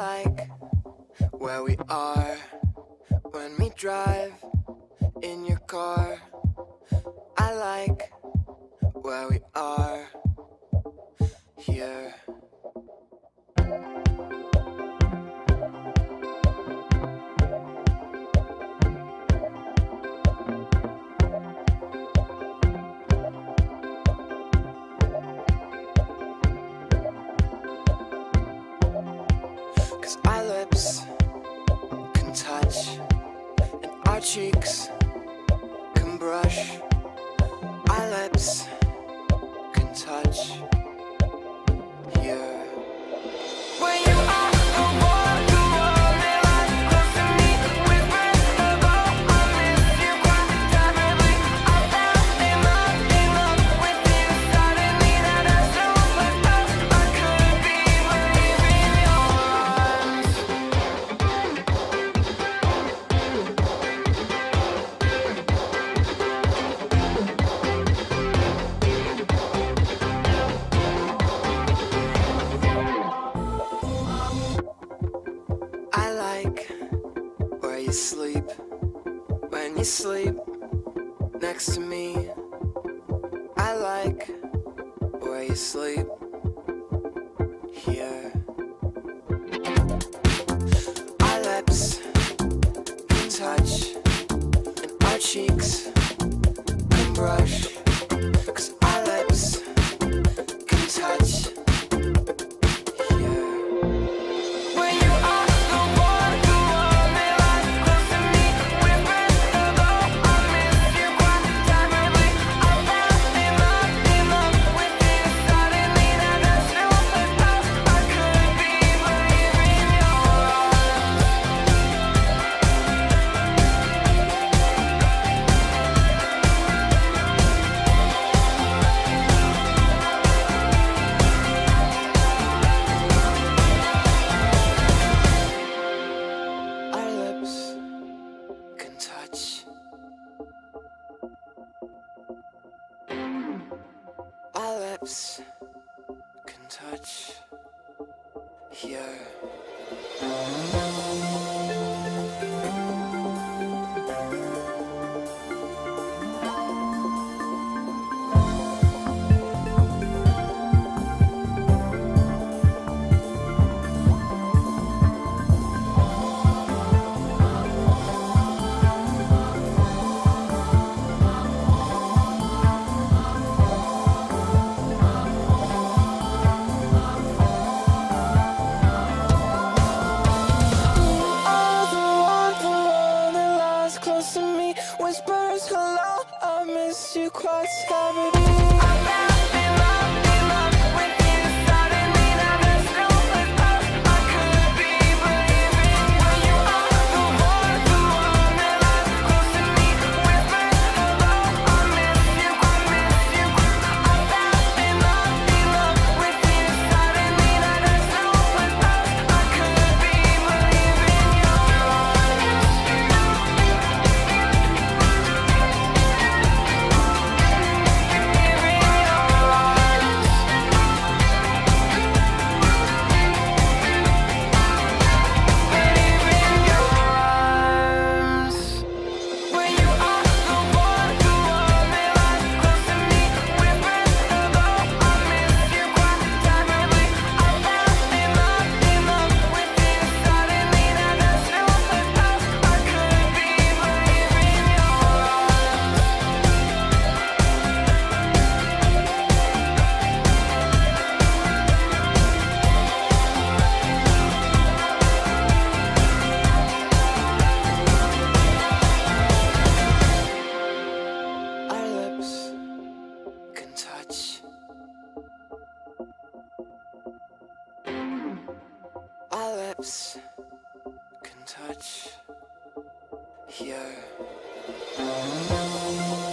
like where we are when we drive in your car. I like where we are here. Cause our lips can touch and our cheeks can brush. Our lips can touch here. When you are the one who only lies close to me, whispers about I miss you quite terribly. I fell in love with you suddenly. That I so much else I couldn't believe in your arms. I like where you sleep when you sleep next to me. I like where you sleep here. Our lips can touch and our cheeks can brush. Cause our lips can touch here. When you are the one who only lies close to me, whispers about I miss you quite terribly. I fell in love with you suddenly. That I so much else I couldn't believe in your arms. Our lips can touch. Our lips can touch here. Close to me, whispers hello, I miss you quite terribly. I fell in love with you suddenly. That there's no place else I could be believing. When you are the one who only lies close to me, whispers hello, I miss you. I fell in love with you suddenly. That there's no place else I could be believing your arms. Our lips can touch. Our lips can touch here.